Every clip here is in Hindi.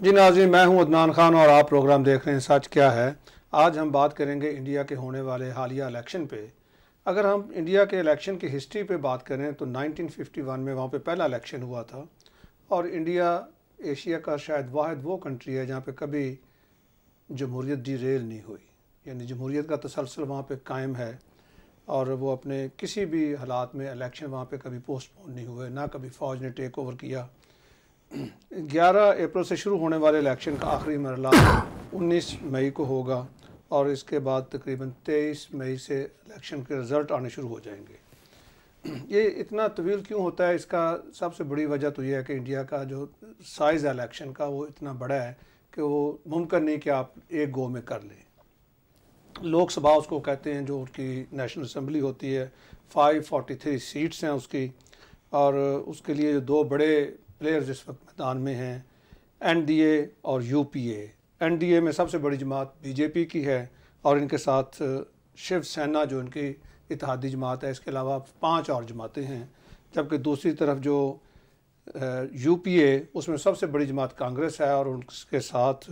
जी नाज़रीन, मैं हूं अदनान खान और आप प्रोग्राम देख रहे हैं सच क्या है। आज हम बात करेंगे इंडिया के होने वाले हालिया इलेक्शन पे। अगर हम इंडिया के इलेक्शन की हिस्ट्री पे बात करें तो 1951 में वहाँ पे पहला इलेक्शन हुआ था और इंडिया एशिया का शायद वाहिद वो कंट्री है जहाँ पे कभी जमहूरियत डिरेल नहीं हुई, यानी जमहूरियत का तसलसल वहाँ पे कायम है और वो अपने किसी भी हालात में इलेक्शन वहाँ पे कभी पोस्टपोन नहीं हुए, ना कभी फ़ौज ने टेक ओवर किया। 11 अप्रैल से शुरू होने वाले इलेक्शन का आखिरी मरला 19 मई को होगा और इसके बाद तकरीबन 23 मई से इलेक्शन के रिज़ल्ट आने शुरू हो जाएंगे। ये इतना तवील क्यों होता है, इसका सबसे बड़ी वजह तो ये है कि इंडिया का जो साइज़ है इलेक्शन का वो इतना बड़ा है कि वो मुमकिन नहीं कि आप एक गो में कर लें। लोकसभा उसको कहते हैं, जो उसकी नेशनल असम्बली होती है, 543 सीट्स हैं उसकी, और उसके लिए जो दो बड़े प्लेयर्स इस वक्त मैदान में हैं, एनडीए और यूपीए। एनडीए में सबसे बड़ी जमात बीजेपी की है और इनके साथ शिवसेना जो इनकी इत्तेहादी जमात है, इसके अलावा 5 और जमातें हैं। जबकि दूसरी तरफ जो यूपीए, उसमें सबसे बड़ी जमात कांग्रेस है और उसके साथ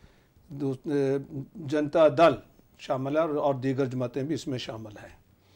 जनता दल शामिल है और दीगर जमातें भी इसमें शामिल हैं।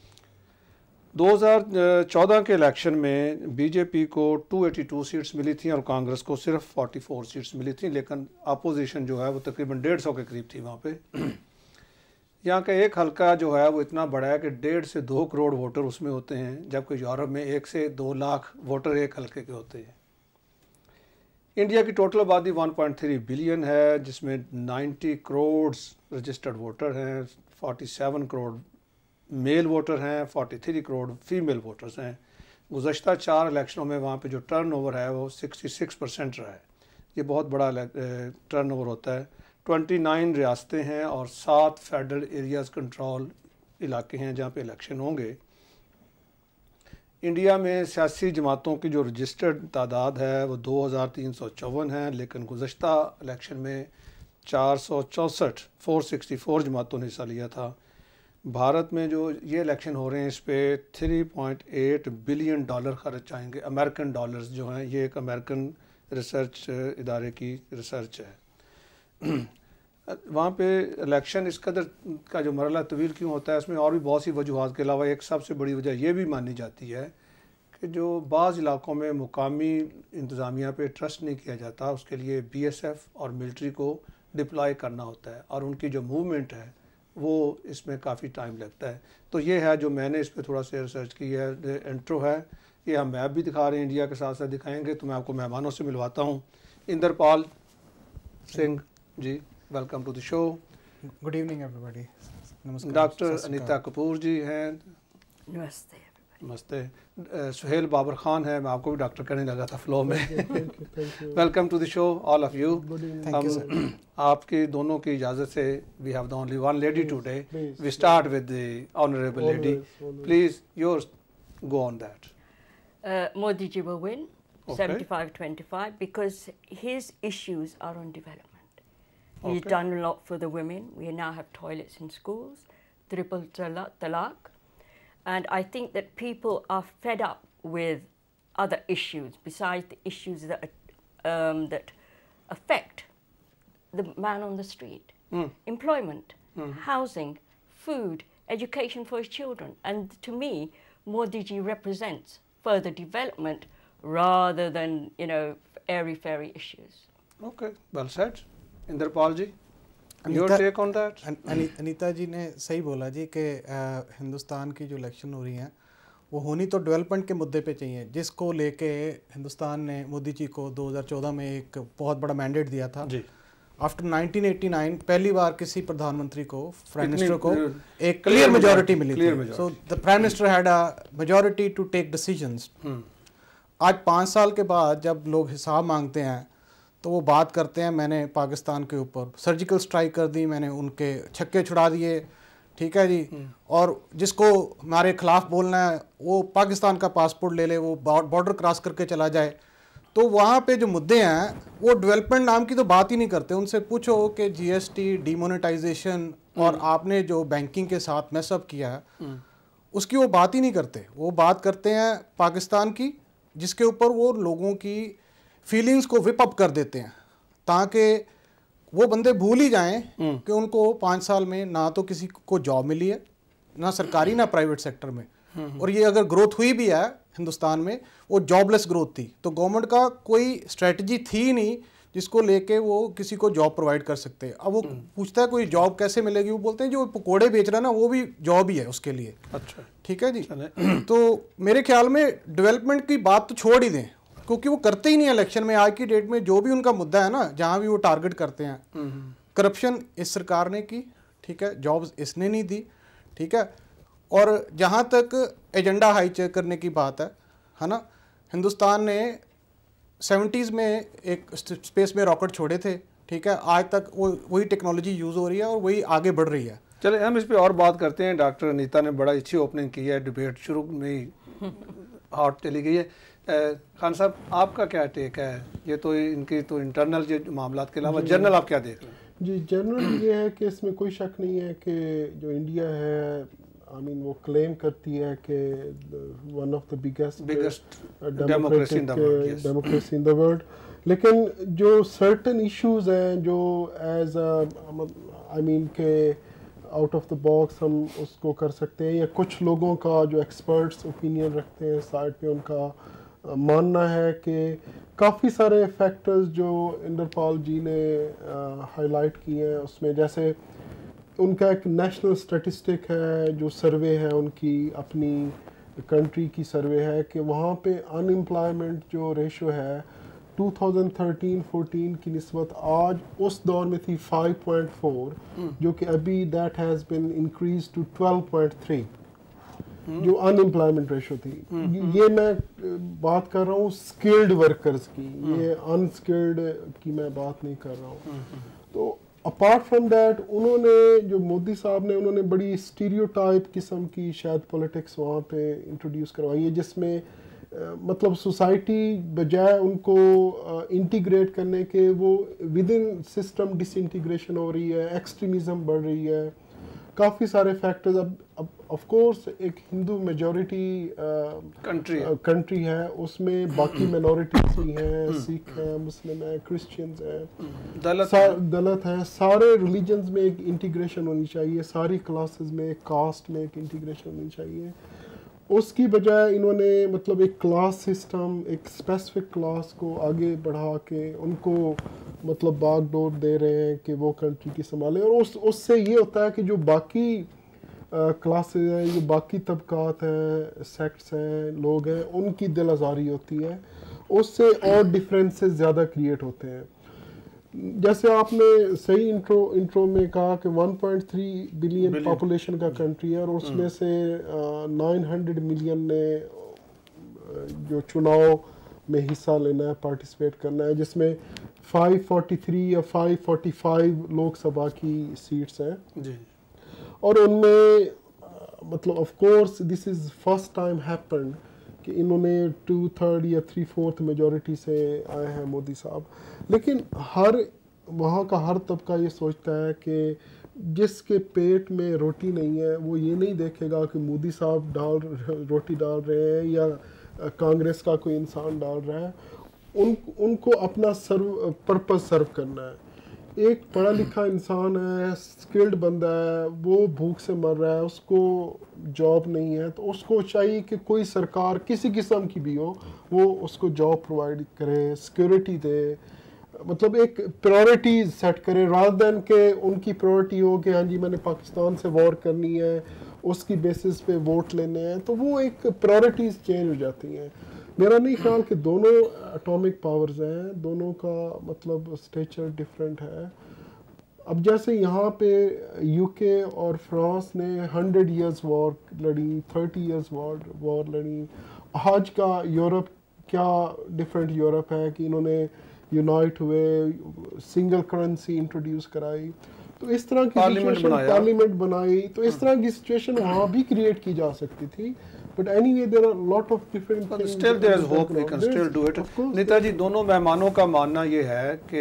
2014 के इलेक्शन में बीजेपी को 282 सीट्स मिली थी और कांग्रेस को सिर्फ 44 सीट्स मिली थी, लेकिन अपोजिशन जो है वो तकरीबन 150 के करीब थी वहाँ पे। यहाँ का एक हलका जो है वो इतना बड़ा है कि 1.5 से 2 करोड़ वोटर उसमें होते हैं, जबकि यूरोप में 1 से 2 लाख वोटर एक हलके के होते हैं। इंडिया की टोटल आबादी 1.3 बिलियन है, जिसमें 90 करोड़ रजिस्टर्ड वोटर हैं, 47 करोड़ मेल वोटर हैं, 43 करोड़ फीमेल वोटर्स हैं। गुज़श्ता 4 इलेक्शनों में वहाँ पे जो टर्नओवर है वो 66% रहा है। ये बहुत बड़ा टर्नओवर होता है। 29 रियासतें हैं और 7 फेडरल एरियाज़ कंट्रोल इलाके हैं जहाँ पे इलेक्शन होंगे। इंडिया में सियासी जमातों की जो रजिस्टर्ड तादाद है वो 2354 है, लेकिन गुज़श्ता इलेक्शन में 464 जमातों ने हिस्सा लिया था। भारत में जो ये इलेक्शन हो रहे हैं इस पर $3.8 बिलियन खर्च आएंगे, अमेरिकन डॉलर्स जो हैं। ये एक अमेरिकन रिसर्च इदारे की रिसर्च है। वहाँ पे इलेक्शन इस कदर का जो मरला तवील क्यों होता है, इसमें और भी बहुत सी वजूहात के अलावा एक सबसे बड़ी वजह ये भी मानी जाती है कि जो बाज़ इलाक़ों में मुकामी इंतज़ामिया पे ट्रस्ट नहीं किया जाता, उसके लिए BSF और मिलिट्री को डिप्लॉय करना होता है और उनकी जो मूवमेंट है वो इसमें काफ़ी टाइम लगता है। तो ये है जो मैंने इस पर थोड़ा सा रिसर्च की है। इंट्रो है, ये हम मैप भी दिखा रहे हैं, इंडिया के साथ साथ दिखाएंगे। तो मैं आपको मेहमानों से मिलवाता हूँ। Inder Singh ji, welcome to the show. Good evening everybody. नमस्कार। डॉक्टर अनीता कपूर जी हैं। नमस्ते। नमस्ते। सोहेल बाबर खान है, मैं आपको भी डॉक्टर कहने लगा था फ्लो में। Welcome to the show all of you. हम आपकी दोनों की इजाज़त से we have the only one lady today. We start with the honourable lady. Please yours go on that. Modi ji will win 75-25 because his issues are on development. He's done a lot for the women. We now have toilets in schools, triple talaq. And I think that people are fed up with other issues besides the issues that that affect the man on the street. Employment, housing, food, education for his children. And to me, Modi ji represents further development rather than, you know, airy-fairy issues. Okay, well said. Indarpal ji, your take on that? Anita ji ने सही बोला जी कि हिंदुस्तान की जो इलेक्शन हो रही हैं वो होनी तो डेवलपमेंट के मुद्दे पे चाहिए, जिसको लेके हिंदुस्तान ने मोदी जी को 2014 में एक बहुत बड़ा मैंडेट दिया था जी। आफ्टर 1989 पहली बार किसी प्रधानमंत्री को, प्राइम मिनिस्टर को एक क्लियर मेजॉरिटी मिली थी। So the prime minister had a majority to take decisions. आज 5 साल के बाद जब लोग हिसाब मांगते हैं तो वो बात करते हैं मैंने पाकिस्तान के ऊपर सर्जिकल स्ट्राइक कर दी, मैंने उनके छक्के छुड़ा दिए, ठीक है जी। और जिसको हमारे खिलाफ बोलना है वो पाकिस्तान का पासपोर्ट ले ले, वो बॉर्डर क्रॉस करके चला जाए। तो वहाँ पे जो मुद्दे हैं वो डेवलपमेंट नाम की तो बात ही नहीं करते। उनसे पूछो कि GST, डिमोनेटाइजेशन और आपने जो बैंकिंग के साथ मैसअप किया है उसकी वो बात ही नहीं करते। वो बात करते हैं पाकिस्तान की, जिसके ऊपर वो लोगों की फीलिंग्स को विप अप कर देते हैं। ताकि वो बंदे भूल ही जाएं कि उनको 5 साल में ना तो किसी को जॉब मिली है, ना सरकारी ना प्राइवेट सेक्टर में, और ये अगर ग्रोथ हुई भी है हिंदुस्तान में वो जॉबलेस ग्रोथ थी। तो गवर्नमेंट का कोई स्ट्रेटजी थी नहीं जिसको लेके वो किसी को जॉब प्रोवाइड कर सकते हैं। अब वो पूछता है कोई जॉब कैसे मिलेगी, वो बोलते हैं जो पकोड़े बेच रहा है ना वो भी जॉब ही है उसके लिए। अच्छा, ठीक है जी। तो मेरे ख्याल में डेवलपमेंट की बात तो छोड़ ही दें, क्योंकि वो करते ही नहीं इलेक्शन में। आज की डेट में जो भी उनका मुद्दा है ना, जहाँ भी वो टारगेट करते हैं, करप्शन इस सरकार ने की, ठीक है, जॉब्स इसने नहीं दी, ठीक है। और जहाँ तक एजेंडा हाईजैक करने की बात है ना, हिंदुस्तान ने 70s में एक स्पेस में रॉकेट छोड़े थे, ठीक है, आज तक वही टेक्नोलॉजी यूज़ हो रही है और वही आगे बढ़ रही है। चले हम इस पे और बात करते हैं। डॉक्टर अनीता ने बड़ा अच्छी ओपनिंग की है, डिबेट शुरू में ही हॉट चली गई है। खान साहब आपका क्या टेक है? ये तो इनकी तो इंटरनल जो मामला के अलावा जनरल आप क्या देख रहे हैं? जी, जनरल ये है कि इसमें कोई शक नहीं है कि जो इंडिया है, वो क्लेम करती है कि one of the biggest democracy in the world, लेकिन जो सर्टन इश्यूज हैं जो एज के आउट ऑफ द बॉक्स हम उसको कर सकते हैं, या कुछ लोगों का जो एक्सपर्ट्स ओपिनियन रखते हैं साइड पे उनका मानना है कि काफ़ी सारे फैक्टर्स जो इंदरपाल जी ने हाईलाइट किए हैं उसमें, जैसे उनका एक नेशनल स्टैटिस्टिक है, जो सर्वे है उनकी अपनी कंट्री की सर्वे है कि वहाँ पे अनएम्प्लॉयमेंट जो रेशो है 2013-14 की निस्बत आज उस दौर में थी 5.4, जो कि अभी that has been increase to 12.3 जो अनएम्प्लॉयमेंट रेशो थी। ये मैं बात कर रहा हूँ स्किल्ड वर्कर्स की, ये अनस्किल्ड की मैं बात नहीं कर रहा हूँ। तो अपार्ट फ्रॉम दैट उन्होंने जो मोदी साहब ने उन्होंने बड़ी स्टीरियोटाइप किस्म की शायद पॉलिटिक्स वहाँ पे इंट्रोड्यूस करवाई है, जिसमें मतलब सोसाइटी बजाय उनको इंटीग्रेट करने के वो विद इन सिस्टम डिसइंटीग्रेशन हो रही है, एक्सट्रीमिज़म बढ़ रही है, काफ़ी सारे फैक्टर्स। अब ऑफ कोर्स एक हिंदू मेजॉरिटी कंट्री है, उसमें बाकी मिनॉरिटीज भी हैं, सिख हैं, मुस्लिम हैं, क्रिश्चियंस हैं, दलित हैं, सारे रिलीजन्स में एक इंटीग्रेशन होनी चाहिए, सारी क्लासेस में, कास्ट में एक इंटीग्रेशन होनी चाहिए। उसकी बजाय इन्होंने मतलब एक क्लास सिस्टम, एक स्पेसिफिक क्लास को आगे बढ़ा के उनको मतलब बागडोर दे रहे हैं कि वो कंट्री की संभालें, और उससे ये होता है कि जो बाकी क्लासेस हैं, जो बाकी तबकात हैं, सेक्ट्स हैं, लोग हैं, उनकी दिल आज़ारी होती है, उससे और डिफरेंसेस ज़्यादा क्रिएट होते हैं। जैसे आपने सही इंट्रो में कहा कि 1.3 बिलियन पॉपुलेशन का कंट्री है, और उसमें से 900 मिलियन ने जो चुनाव में हिस्सा लेना है, पार्टिसिपेट करना है, जिसमें 543 या 545 लोकसभा की सीट्स हैं जी। और उनमें मतलब of course this is first time happened कि इन्होंने 2/3 या 3/4 मेजॉरिटी से आए हैं मोदी साहब। लेकिन वहाँ का हर तबका ये सोचता है कि जिसके पेट में रोटी नहीं है वो ये नहीं देखेगा कि मोदी साहब रोटी डाल रहे हैं या कांग्रेस का कोई इंसान डाल रहा है, उनको अपना पर्पस सर्व करना है। एक पढ़ा लिखा इंसान है, स्किल्ड बंदा है, वो भूख से मर रहा है, उसको जॉब नहीं है, तो उसको चाहिए कि कोई सरकार किसी किस्म की भी हो वो उसको जॉब प्रोवाइड करे, सिक्योरिटी दे, मतलब एक प्रायोरिटीज सेट करे, रादर देन के उनकी प्रायोरिटी हो कि हाँ जी मैंने पाकिस्तान से वॉर करनी है, उसकी बेसिस पे वोट लेने हैं, तो वो एक प्रायोरिटीज चेंज हो जाती हैं। मेरा नहीं ख्याल कि दोनों एटॉमिक पावर्स हैं, दोनों का मतलब स्टेचर डिफरेंट है। अब जैसे यहाँ पे यूके और फ्रांस ने 100 इयर्स वॉर लड़ी, 30 इयर्स वॉर लड़ी, आज का यूरोप क्या डिफरेंट यूरोप है कि इन्होंने यूनाइट हुए, सिंगल करेंसी इंट्रोड्यूस कराई, तो इस तरह की पार्लियामेंट बनाई, तो इस तरह की सिचुएशन वहाँ भी क्रिएट की जा सकती थी। But anyway, there are a lot of different things. Still there is hope. We can still do it. Nita जी, दोनों मेहमानों का मानना ये है कि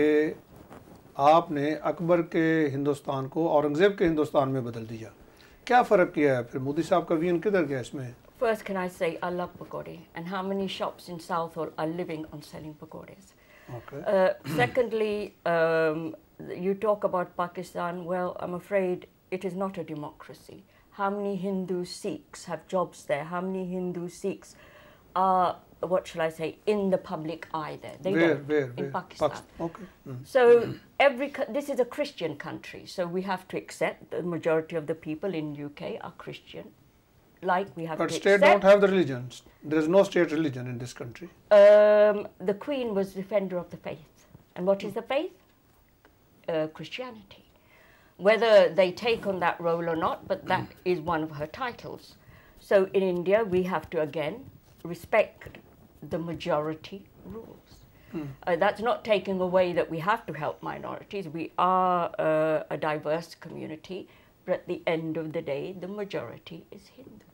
आपने अकबर के हिंदुस्तान को औरंगजेब के हिंदुस्तान में बदल दिया। क्या फ़र्क किया है? फिर मोदी साहब का विजन किधर गया इसमें? First, can I say I love pakode, and how many shops in Southall are living on selling pakodes. Okay. Secondly, you talk about Pakistan. Well, I'm afraid it is not a democracy. How many Hindu Sikhs have jobs there? How many Hindu Sikhs are, what shall I say, in the public eye there? They don't. In Pakistan. Okay. So this is a Christian country, so we have to accept the majority of the people in UK are Christian. Like we have but to state accept. don't have the religions. There is no state religion in this country. The Queen was defender of the faith. And what is the faith? Christianity. Whether they take on that role or not, but that is one of her titles. So in India, we have to again respect the majority rules. That's not taking away that we have to help minorities. We are a diverse community, but at the end of the day, the majority is Hindu.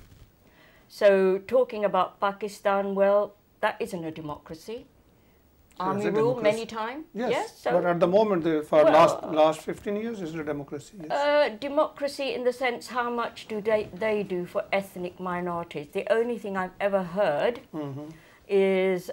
So talking about Pakistan, well, that isn't a democracy. Army rule many times. Yes. So but at the moment, for last 15 years, is it a democracy? Yes. Democracy in the sense, how much do they do for ethnic minorities? The only thing I've ever heard is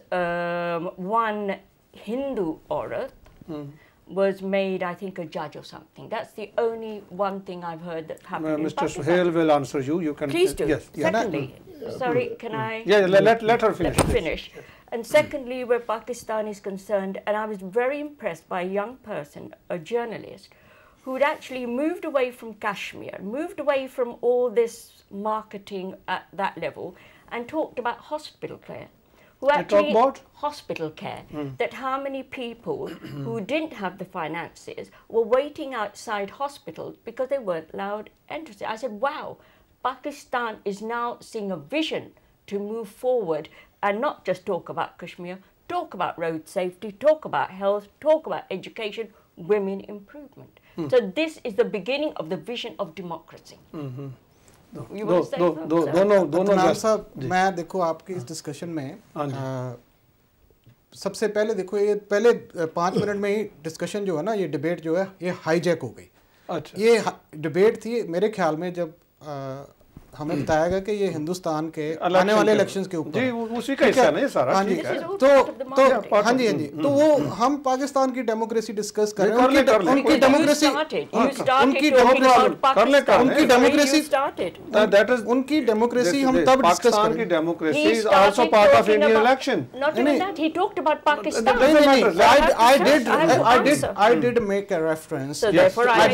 one Hindu aurat was made, I think, a judge or something. That's the only one thing I've heard that happened in Mr. Pakistan. Sohail will answer you. You can. Please do. Yes. Secondly, sorry, can I? Yeah, let her finish. Let me finish. And secondly, where Pakistan is concerned, and I was very impressed by a young person, a journalist, who had actually moved away from Kashmir, moved away from all this marketing at that level, and talked about hospital care. Who actually talk about hospital care, that how many people who didn't have the finances were waiting outside hospitals because they weren't allowed entry. I said, wow, Pakistan is now seeing a vision to move forward and not just talk about Kashmir, talk about road safety, talk about health, talk about education, women improvement. So this is the beginning of the vision of democracy. You want to say दोनों साहब, मैं देखो आपकी इस डिस्कशन में सबसे पहले देखो ये पहले 5 मिनट में ही डिस्कशन जो है ना, ये डिबेट जो है ये हाईजैक हो गई. अच्छा. ये डिबेट थी मेरे ख्याल में जब हमें बताया गया कि ये हिंदुस्तान के आने वाले इलेक्शंस के ऊपर जी, उसी का हिस्सा नहीं सारा. हाँ जी, तो हाँ जी, तो वो हम पाकिस्तान की डेमोक्रेसी डिस्कस कर रहे हैं. उनकी डेमोक्रेसी हम तब डिस्कस कर रहे हैं. Democracy is also part of Indian election. Not even that, he talked about Pakistan. I did make a reference. So therefore I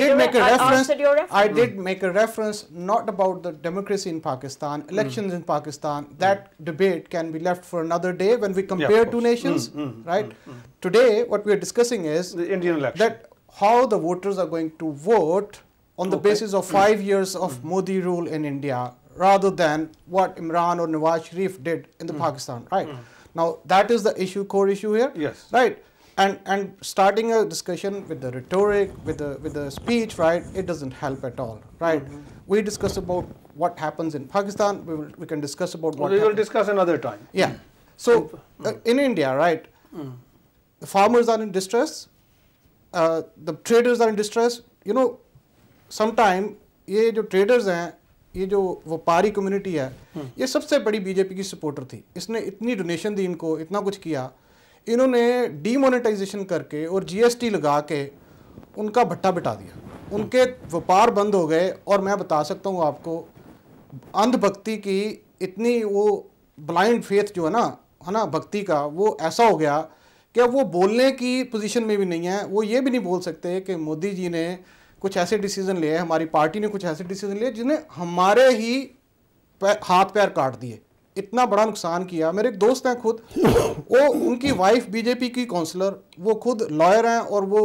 did make a reference not about the democracy in Pakistan, elections in Pakistan. That debate can be left for another day when we compare two nations, right? Today, what we are discussing is the Indian election. That how the voters are going to vote on the basis of 5 years of Modi rule in India, rather than what Imran or Nawaz Sharif did in the Pakistan, right? Now, that is the issue, core issue here, yes, right? And starting a discussion with the rhetoric, with the speech, right? It doesn't help at all, right? We discuss about what happens in Pakistan. We can discuss about what we will discuss another time. Yeah. So in India, right? The farmers are in distress. The traders are in distress. You know, sometime ये जो traders हैं, ये जो व्यापारी community है, ये सबसे बड़ी बीजेपी की supporter थी. इसने इतनी donation दी इनको, इतना कुछ किया. इन्होंने demonetization करके और GST लगा के उनका भट्टा बिठा दिया. उनके व्यापार बंद हो गए. और मैं बता सकता हूँ आपको, अंधभक्ति की इतनी वो ब्लाइंड फेथ जो है ना भक्ति का, वो ऐसा हो गया कि अब वो बोलने की पोजीशन में भी नहीं है. वो ये भी नहीं बोल सकते कि मोदी जी ने कुछ ऐसे डिसीजन लिए, हमारी पार्टी ने कुछ ऐसे डिसीजन लिए जिन्हें हमारे ही हाथ पैर काट दिए, इतना बड़ा नुकसान किया. मेरे एक दोस्त हैं खुद, वो उनकी वाइफ बीजेपी की काउंसलर, वो खुद लॉयर हैं और वो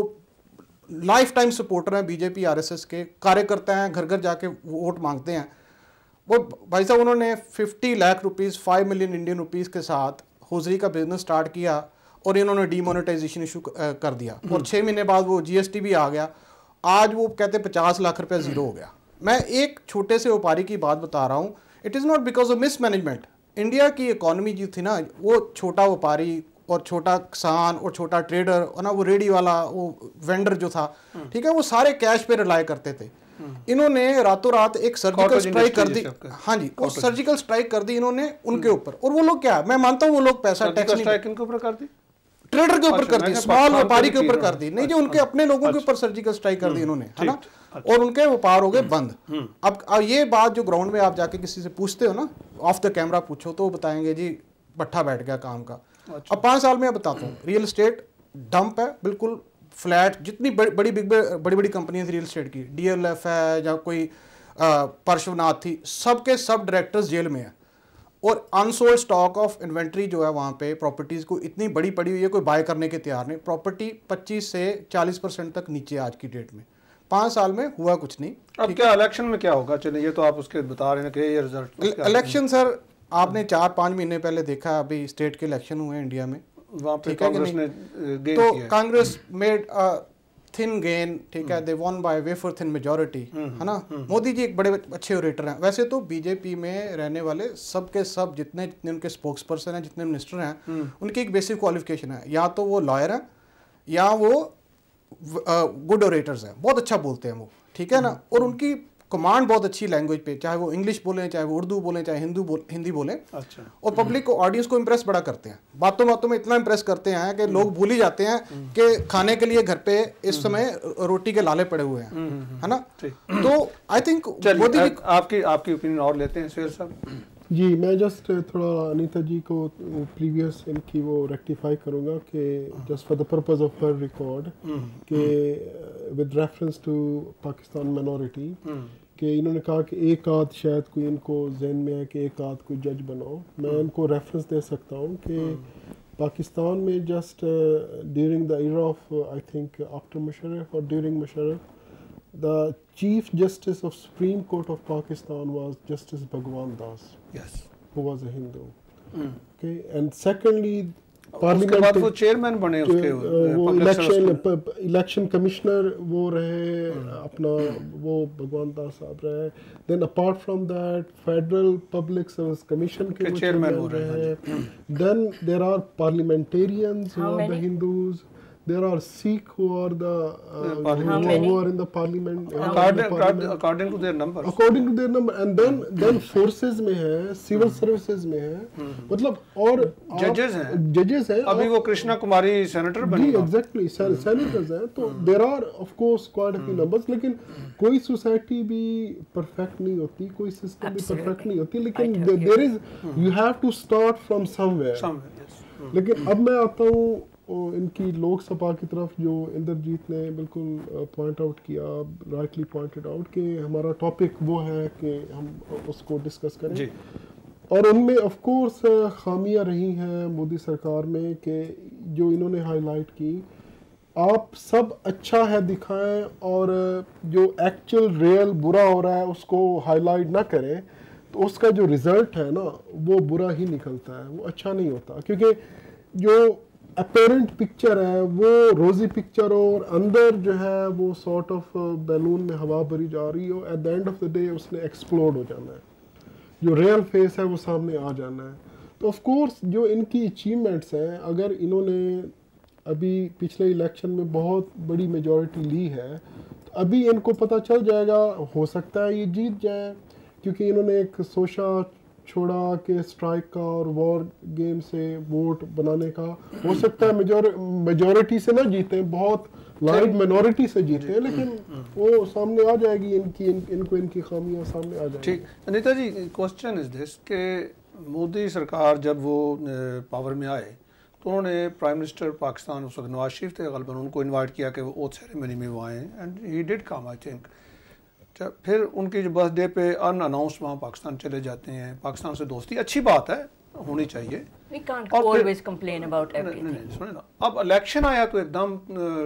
लाइफ टाइम सपोर्टर हैं बीजेपी आरएसएस के, कार्यकर्ता हैं, घर घर जाके वोट मांगते हैं. वो भाई साहब उन्होंने 50 lakh rupees, 5 million Indian rupees के साथ होजरी का बिजनेस स्टार्ट किया और इन्होंने डीमोनेटाइजेशन इशू कर दिया. और 6 महीने बाद वो जीएसटी भी आ गया. आज वो कहते 50 लाख रुपया जीरो हो गया. मैं एक छोटे से व्यापारी की बात बता रहा हूँ. It is not because of mismanagement. India की इकोनॉमी जो थी ना, वो छोटा व्यापारी और छोटा किसान और छोटा ट्रेडर और ना वो रेडी वाला वो वेंडर जो था, ठीक है, वो सारे कैश पे रिलाय करते थे. इन्होंने रातों रात एक सर्जिकल स्ट्राइक कर दी. हाँ जी, वो सर्जिकल स्ट्राइक कर दी इन्होंने उनके ऊपर. और वो लोग क्या, मैं मानता हूँ वो लोग पैसा टैक्स स्ट्राइक इनके ऊपर कर दी. ट्रेडर के ऊपर कर दी, स्मॉल व्यापारी के ऊपर कर दी, नहीं जी उनके अपने लोगों के ऊपर सर्जिकल स्ट्राइक कर दी इन्होंने, है ना, और उनके व्यापार हो गए बंद। अब ये बात जो ग्राउंड में आप जाके किसी से पूछते हो ना, ऑफ द कैमरा पूछो तो वो बताएंगे जी भट्ठा बैठ गया काम का। अब 5 साल में मैं बताता हूँ, रियल एस्टेट डंप है बिल्कुल, फ्लैट, जितनी बड़ी बड़ी कंपनियां रियल एस्टेट की, DLF है या कोई पार्श्वनाथ थी, सबके सब डायरेक्टर्स जेल में है, और अनसोल्ड स्टॉक ऑफ इन्वेंट्री जो है वहाँ पे प्रॉपर्टीज़ को इतनी बड़ी पड़ी हुई है, कोई बाय करने के तैयार नहीं। प्रॉपर्टी 25 से 40% तक नीचे आज की डेट में, 5 साल में हुआ कुछ नहीं। अब क्या इलेक्शन में क्या होगा? चलिए ये तो आप उसके बता रहे हैं कि ये रिजल्ट इलेक्शन सर आपने 4-5 महीने पहले देखा, अभी स्टेट के इलेक्शन हुए हैं इंडिया में, वहाँ पे कांग्रेस ने गेन तो किया, कांग्रेस मेड थिन गेन, ठीक है, they won by wafer thin majority, है ना। मोदी जी एक बड़े अच्छे ओरेटर हैं। वैसे तो बीजेपी में रहने वाले सब के सब जितने उनके स्पोक्स पर्सन हैं, जितने मिनिस्टर हैं, उनकी एक बेसिक क्वालिफिकेशन है, या तो वो लॉयर हैं या वो गुड ओरेटर्स हैं, बहुत अच्छा बोलते हैं वो, ठीक है ना, और उनकी कमांड बहुत अच्छी लैंग्वेज पे, चाहे वो इंग्लिश बोलें, चाहे वो उर्दू बोलें, चाहे हिंदी बोलें। अच्छा। और पब्लिक को, ऑडियंस को इम्प्रेस बड़ा करते हैं, बातों बातों में इतना इम्प्रेस करते हैं कि लोग भूल ही जाते हैं कि खाने के लिए घर पे इस समय रोटी के लाले पड़े हुए हैं, है ना। तो आई थिंक मोदी जी, आपकी ओपिनियन और लेते हैं सोहेल साहब जी। मैं जस्ट थोड़ा अनीता जी को प्रीवियस इनकी वो रेक्टिफाई करूँगा कि just for the purpose of her record कि with reference to Pakistan minority, कि इन्होंने कहा कि एक आध शायद कोई इनको जहन में है कि एक आध कोई जज बनाओ। मैं इनको रेफरेंस दे सकता हूँ कि पाकिस्तान में just during the era of I think after Musharraf और during Musharraf, the Chief Justice of Supreme Court of Pakistan was Justice Bhagwan Das, yes, who was a Hindu. Okay, and secondly, उसके बाद वो चेयरमैन बने, उसके वो इलेक्शन कमिश्नर वो रहे, अपना वो भगवान दास साहब रहे। Then apart from that federal public service commission के वो चेयरमैन रहे। Then there are parliamentarians who are the Hindus, there are Sikh who are the who are in the parliament according to their numbers, and then forces में है, civil services में है, मतलब और judges हैं। अभी वो कृष्णा कुमारी सेनेटर बनी, exactly senators हैं। तो there are of course quite a few numbers, लेकिन कोई सोसाइटी भी परफेक्ट नहीं होती, कोई सिस्टम भी परफेक्ट नहीं होती, लेकिन there is you have to start from somewhere। लेकिन अब मैं आता हूँ इनकी लोकसभा की तरफ, जो इंदरजीत ने बिल्कुल पॉइंट आउट किया, राइटली पॉइंटेड आउट कि हमारा टॉपिक वो है कि हम उसको डिस्कस करें जी। और उनमें ऑफ कोर्स खामियां रही हैं मोदी सरकार में कि जो इन्होंने हाईलाइट की, आप सब अच्छा है दिखाएं और जो एक्चुअल रियल बुरा हो रहा है उसको हाईलाइट ना करें, तो उसका जो रिजल्ट है ना वो बुरा ही निकलता है, वो अच्छा नहीं होता। क्योंकि जो अपेरेंट पिक्चर है वो रोजी पिक्चर हो और अंदर जो है वो सॉर्ट ऑफ बैलून में हवा भरी जा रही हो, at the end of the day उसने एक्सप्लोड हो जाना है, जो रियल फेस है वो सामने आ जाना है। तो ऑफ कोर्स जो इनकी अचीवमेंट्स हैं, अगर इन्होंने अभी पिछले इलेक्शन में बहुत बड़ी मेजॉरिटी ली है, तो अभी इनको पता चल जाएगा, हो सकता है ये जीत जाए, क्योंकि इन्होंने एक सोचा छोड़ा के स्ट्राइक का और वॉर गेम से वोट बनाने का, हो सकता है मेजॉरिटी से ना जीते, बहुत लाइट माइनॉरिटी से जीते, लेकिन वो सामने आ जाएगी, इनकी खामियां सामने आ जाएगी। ठीक, Anita ji, question is this कि मोदी सरकार जब वो पावर में आए तो उन्होंने प्राइम मिनिस्टर पाकिस्तान उस वक्त नवाज शरीफ थे गलबन, उनको इन्वाइट किया कि वो ओथ सेरेमनी में वो आए, and he did come I think. फिर उनकी जो बर्थडे पे अनअनाउंस वहाँ पाकिस्तान चले जाते हैं, पाकिस्तान से दोस्ती अच्छी बात है, होनी चाहिए। We can't always complain about everything. नहीं, सुने ना, अब इलेक्शन आया तो एकदम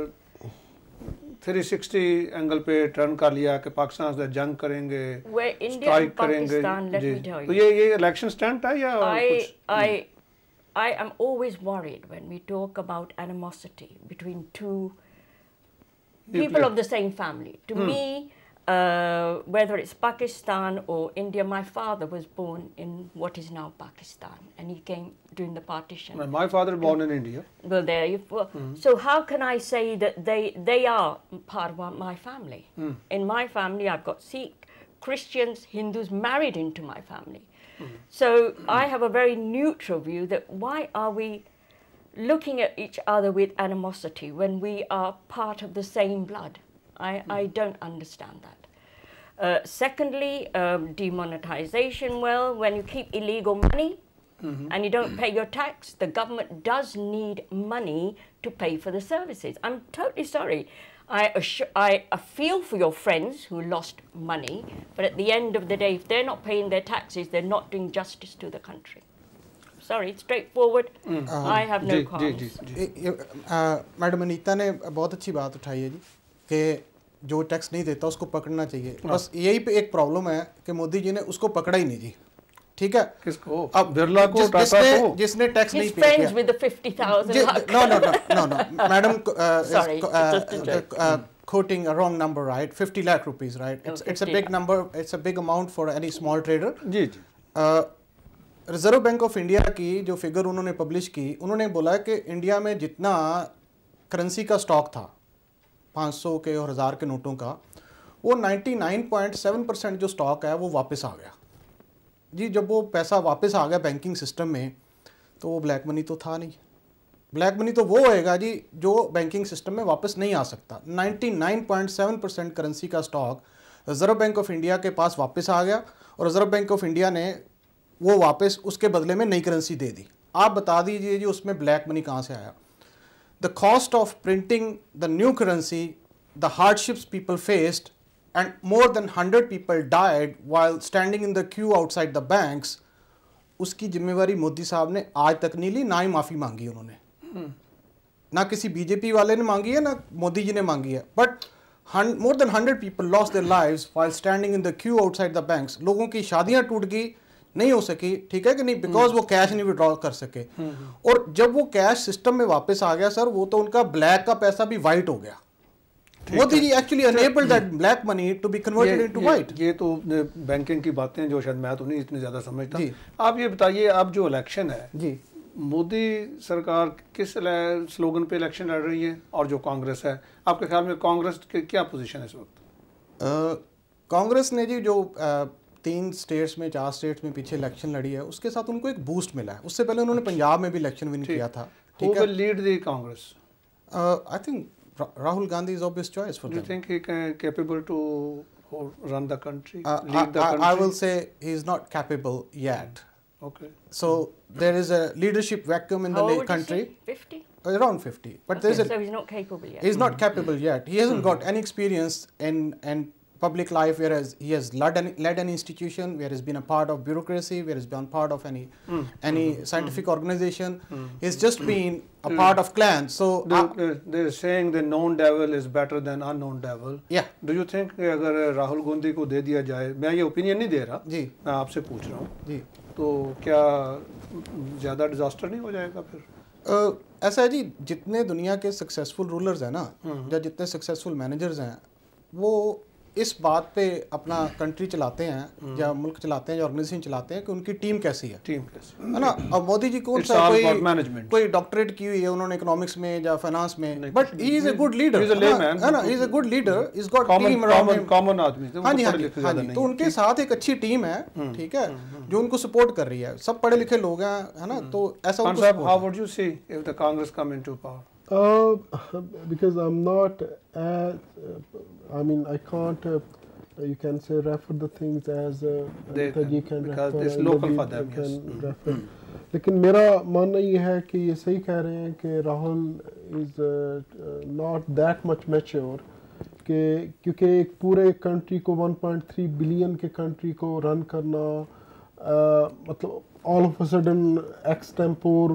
360 एंगल पे टर्न कर लिया कि पाकिस्तान से जंग करेंगे, स्ट्राइक करेंगे जी। तो ये इलेक्शन स्टंट है या कुछ? I am always worried when we talk about animosity between two people of the same family. To me, whether it's Pakistan or India, my father was born in what is now Pakistan, and he came during the partition. My father born in India. Well, there you go. So how can I say that they are part of my family? In my family, I've got Sikh, Christians, Hindus married into my family. So I have a very neutral view that why are we looking at each other with animosity when we are part of the same blood. I don't understand that. Secondly, demonetization. Well, when you keep illegal money and you don't pay your tax, the government does need money to pay for the services. I'm totally sorry. I feel for your friends who lost money, but at the end of the day, if they're not paying their taxes, they're not doing justice to the country. Sorry, it's straightforward. I have no qualms. Madam Anita ने बहुत अच्छी बात उठाई है जी कि जो टैक्स नहीं देता उसको पकड़ना चाहिए। बस यही पे एक प्रॉब्लम है कि मोदी जी ने उसको पकड़ा ही नहीं जी। ठीक है, किसको? अब बिरला को, टाटा को, जिसने टैक्स नहीं पे किया। with the 50,000. No, madam. Sorry, quoting a wrong number, right? 50 lakh rupees, right? It's a big number. It's a big amount for any small trader. जी जी। रिजर्व बैंक ऑफ इंडिया की जो फिगर उन्होंने पब्लिश की, उन्होंने बोला कि इंडिया में जितना करेंसी का स्टॉक था 500 के और 1000 के नोटों का, वो 99.7% जो स्टॉक है वो वापस आ गया जी। जब वो पैसा वापस आ गया बैंकिंग सिस्टम में, तो वो ब्लैक मनी तो था नहीं। ब्लैक मनी तो वो होएगा जी जो बैंकिंग सिस्टम में वापस नहीं आ सकता। 99.7% करेंसी का stock Reserve Bank of India के पास वापस आ गया और रिजर्व बैंक ऑफ इंडिया ने वो वापस उसके बदले में नई करेंसी दे दी। आप बता दीजिए जी उसमें ब्लैक मनी कहाँ से आया? The cost of printing the new currency, the hardships people faced, and more than 100 people died while standing in the queue outside the banks, उसकी जिम्मेवारी मोदी साहब ने आज तक नहीं ली, ना ही माफ़ी मांगी उन्होंने। ना किसी बीजेपी वाले ने मांगी है, ना मोदी जी ने मांगी है। But more than 100 people lost their lives while standing in the queue outside the banks. लोगों की शादियां टूट गई, नहीं हो सकी, ठीक है कि नहीं, बिकॉज वो कैश नहीं विड्रॉ कर सके। और जब वो कैश सिस्टम में वापस आ गया सर, वो तो उनका ब्लैक का पैसा भी वाइट हो गया। Modi ji actually enabled that black money to be converted into white. ये तो बैंकिंग की बातें जो शायद मैं तो नहीं इतनी ज़्यादा समझता। आप ये बताइए, अब जो इलेक्शन है जी, मोदी सरकार किस स्लोगन पे इलेक्शन लड़ रही है और जो कांग्रेस है, आपके ख्याल में कांग्रेस की क्या पोजीशन है इस वक्त? कांग्रेस ने जी जो 3 स्टेट्स में 4 स्टेट्स में पीछे इलेक्शन लड़ी है, उसके साथ उनको एक बूस्ट मिला है। उससे पहले उन्होंने पंजाब में भी इलेक्शन विन किया था। Who will lead the Congress? I think Rahul Gandhi is obvious choice for them. Do you think he can capable to run the country, lead the country? I will say he is not capable yet. Okay. So there is a leadership vacuum in the country. 50? Around 50. But there's so he's not capable yet. He's not capable yet. He hasn't got any experience in public life, whereas he has led an institution, where he's been a part of bureaucracy, where he's been part of any scientific organization. He's just been a part of clans. So they're saying the known devil is better than unknown devil. Yeah. Do you think अगर राहुल गांधी को दे दिया जाए, मैं ये ओपिनियन नहीं दे रहा जी, मैं आपसे पूछ रहा हूँ जी, तो क्या ज़्यादा डिजास्टर नहीं हो जाएगा फिर? ऐसा है जी, जितने दुनिया के सक्सेसफुल रूलर्स हैं ना, या जितने सक्सेसफुल मैनेजर्स हैं, वो इस बात पे अपना कंट्री चलाते हैं या मुल्क चलाते हैं या ऑर्गेनाइजेशन चलाते हैं कि उनकी टीम कैसी है, है ना। अब मोदी जी कौन सा कोई डॉक्टरेट की हुई है उन्होंने इकोनॉमिक्स में या फाइनेंस में, but he is a good leader, है ना, he is a good leader, is got team around him, common आदमी। हाँ जी, हाँ जी, तो उनके साथ एक अच्छी टीम है, ठीक है, जो उनको सपोर्ट कर रही है। सब पढ़े लिखे लोग हैं, है ना, तो ऐसा। How would you say if the Congress come into power? Because I'm not, I mean, I can't, you can say, refer the things as Anita ji can because refer, it's local for them, can yes. refer. लेकिन मेरा मानना ये है कि ये सही कह रहे हैं कि Rahul is not that much mature, कि क्योंकि एक पूरे कंट्री को 1.3 बिलियन के कंट्री को रन करना, मतलब all of a sudden extempore,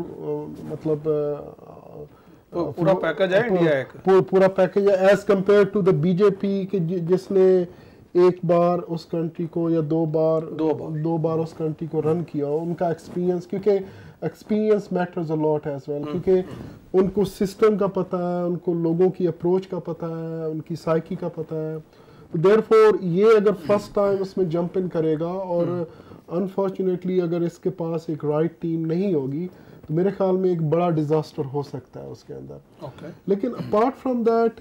मतलब पूरा पैकेज है इंडिया, एक पूरा पैकेज है as compare to the BJP के जिसने एक बार उस कंट्री को या दो बार उस कंट्री को रन किया। उनका एक्सपीरियंस, क्योंकि experience matters a lot as well, क्योंकि उनको सिस्टम का पता है, उनको लोगों की अप्रोच का पता है, उनकी साइकी का पता है। तो देयरफॉर ये अगर फर्स्ट टाइम उसमें जंप इन करेगा और अनफॉर्चुनेटली अगर इसके पास एक राइट टीम नहीं होगी, तो मेरे ख्याल में एक बड़ा डिजास्टर हो सकता है उसके अंदर। लेकिन अपार्ट फ्रॉम दैट,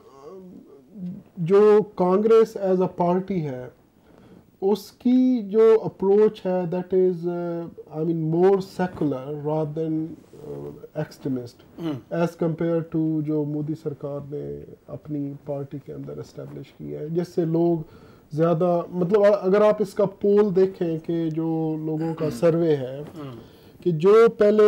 जो कांग्रेस एज अ पार्टी है, उसकी जो अप्रोच है that is, I mean, more secular rather than extremist as compare to जो मोदी सरकार ने अपनी पार्टी के अंदर इस्टेब्लिश किया है, जिससे लोग ज़्यादा मतलब अगर आप इसका पोल देखें कि जो लोगों का सर्वे है कि जो पहले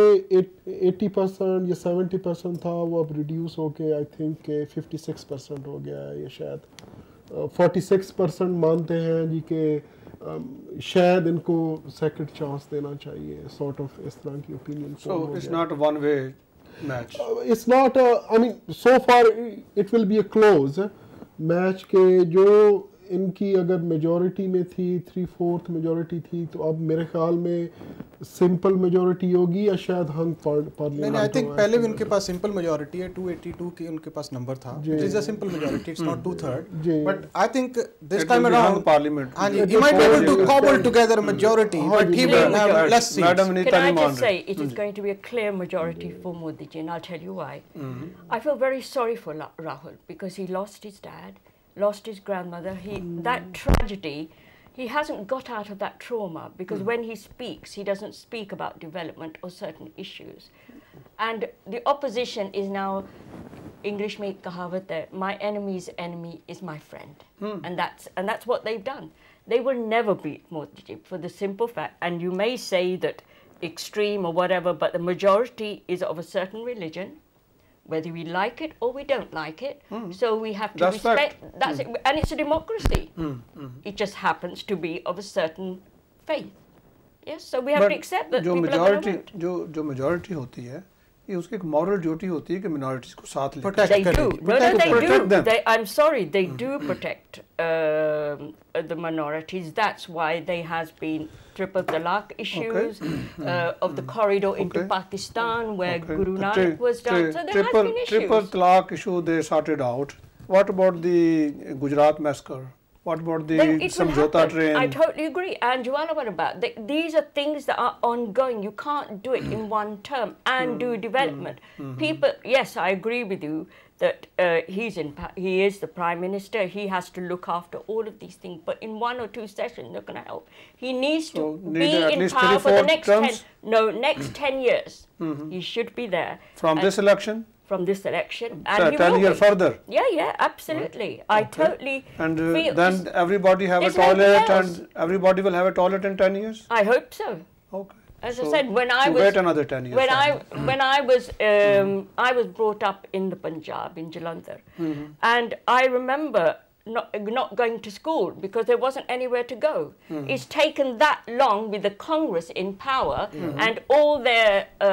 80% या 70% था वो अब रिड्यूस होके आई थिंक 56% हो गया है, या शायद 46% मानते हैं जी कि शायद इनको सेकंड चांस देना चाहिए, सॉर्ट ऑफ इस तरह की opinion. So it's not one way match, it's not I mean so far it will be a close match के जो इनकी अगर मेजॉरिटी में थी 3/4 मेजॉरिटी थी, तो अब मेरे ख्याल में सिंपल मेजॉरिटी होगी या शायद हंग पार्लियामेंट। नहीं, आई थिंक पहले भी उनके पास सिंपल मेजॉरिटी है, 282 की उनके पास नंबर था, which is a simple majority, it's not 2/3, but I think this time around parliament he might be able to cobble together a majority, but he will have less seats. Madam Anita, can I just say it is going to be a clear majority for Modi ji, and I'll tell you why. I feel very sorry for Rahul because he lost his dad, lost his grandmother. That tragedy, he hasn't got out of that trauma because when he speaks, he doesn't speak about development or certain issues. And the opposition is now, English में कहावत है, my enemy's enemy is my friend, and that's what they've done. They will never beat Modi ji for the simple fact, and you may say that extreme or whatever, but the majority is of a certain religion, whether we like it or we don't like it. So we have to respect. That's it, and it's a democracy. It just happens to be of a certain faith. Yes, so we have to accept that जो people are going to vote. जो majority होती है, ये उसकी एक moral duty होती है कि minorities को साथ लेकर Protect They do. No, they protect do. them. I'm sorry, they do protect the minorities. That's why there has been triple talaq issues of the corridor into Pakistan where Guru Nanak was done. So there has been issues. Triple talaq issue they sorted out. What about the Gujarat massacre? What about the Then it will Samjhota happen. train? I totally agree. And Joanna, what about? These are things that are ongoing. You can't do it in one term and do development. People, yes, I agree with you that he is the Prime Minister. He has to look after all of these things. But in 1 or 2 sessions, not going to help. He needs to be in power for the next 10 years. He should be there. From this election? From this election, So and he 10 will years be. further? Yeah, absolutely. I totally And feel then everybody have a it's nothing toilet else. and everybody will have a toilet in 10 years? I hope so. Okay. As So I said, when I to was wait another 10 years. when I was brought up in the Punjab in Jalandhar, and I remember not going to school because there wasn't anywhere to go. It's taken that long with the Congress in power and all their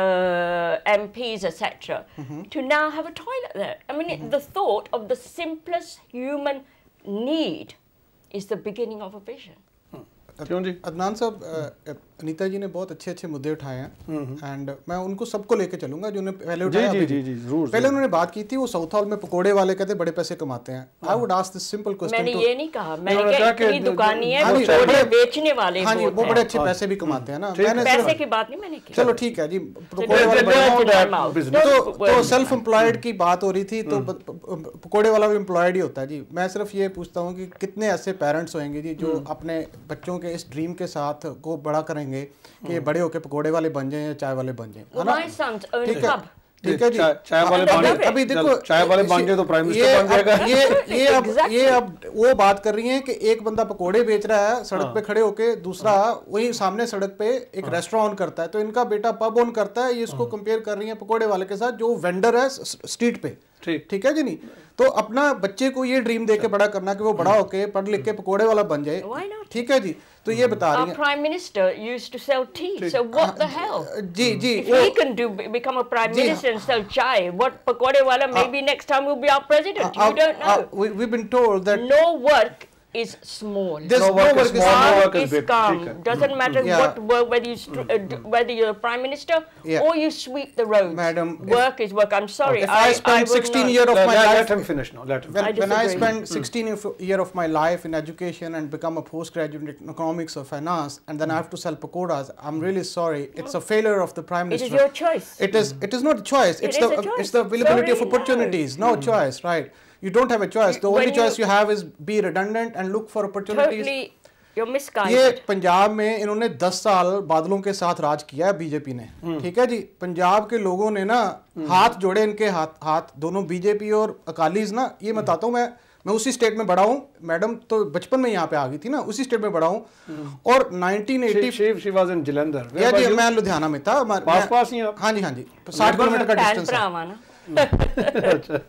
MPs, etc., to now have a toilet there. I mean, the thought of the simplest human need is the beginning of a vision. क्यों जी? अदनान साहब, अनीता जी ने बहुत अच्छे अच्छे मुद्दे उठाए हैं एंड मैं उनको सबको लेके चलूंगा जो पहले उठाया। जी जरूर। पहले उन्होंने बात की थी वो साउथ हॉल में पकोड़े वाले कहते बड़े पैसे कमाते हैं। I would ask this simple question. मैंने ये नहीं कहा, मैंने कहा इतनी दुकानें हैं, पकोड़े बेचने वाले हाँ जी, वो बड़े अच्छे पैसे भी कमाते हैं ना। मैंने पैसे की बात नहीं मैंने की। चलो ठीक है जी, पकोड़े वाले तो सेल्फ एम्प्लॉयड की बात हो रही थी, तो पकोड़े वाला भी एम्प्लॉयड ही होता है जी। मैं सिर्फ ये पूछता हूँ कि कितने ऐसे पेरेंट्स होंगे जी जो अपने बच्चों के इस ड्रीम के साथ को बड़ा करेंगे कि ये बड़े होके पकोड़े वाले बन जाएं या चाय वाले बन जाएं, है ना? ठीक है जी, चाय वाले बन अभी देखो चाय वाले बन जाए तो प्राइम मिनिस्टर बन जाएगा। ये अब वो बात कर रही हैं कि एक बंदा पकोड़े बेच रहा है सड़क पे खड़े होके, दूसरा वही सामने सड़क पे एक रेस्टोरेंट करता है, तो इनका बेटा पब ओन करता है। ये इसको कंपेयर कर रही है पकोड़े वाले के साथ जो वेंडर है स्ट्रीट पे। ठीक है जी। नहीं तो अपना बच्चे को ये ड्रीम दे के बड़ा करना कि वो बड़ा होके पढ़ लिख के पकोड़े वाला बन जाए, ठीक है जी। तो ये बता रही हैं Prime Minister used to sell tea, so what the hell? Ji ji, if he can become a Prime Minister and sell chai, what pakode wala maybe next time will be our president. You don't know. We've been told that no work is small. There's no work is small, no work is calm. Doesn't matter what work, whether you're a prime minister or you sweep the roads. Madam, work is work. I'm sorry. If I spend 16 years of my life, let him finish now. Let him. When I spend 16 years of my life in education and become a postgraduate in economics or finance, and then I have to sell pakoras, I'm really sorry. It's a failure of the prime minister. It is your choice. It is not a choice. It's the availability of opportunities. No choice, right? You don't have a choice. The only choice you have is be redundant and look for opportunities. You're misguided. ये पंजाब में इन्होंने 10 साल बादलों के साथ राज किया है बीजेपी ने, ठीक है जी। पंजाब के लोगों ने ना हाथ जोड़े, इनके हाथ दोनों बीजेपी और अकालीज ना, ये मैं बताता हूँ, मैं उसी स्टेट में बड़ा हूँ, मैडम तो बचपन में यहाँ पे आ गई थी ना, उसी स्टेट में बड़ा हूँ। और 1980 जलंधर या जी मैं लुधियाना में था, पास ही आप? हाँ जी हाँ जी, 60 किलोमीटर का डिस्टेंस है।